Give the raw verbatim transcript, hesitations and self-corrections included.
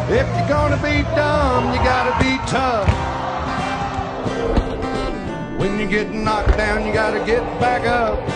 If you're gonna be dumb, you gotta be tough. When you get knocked down, you gotta get back up.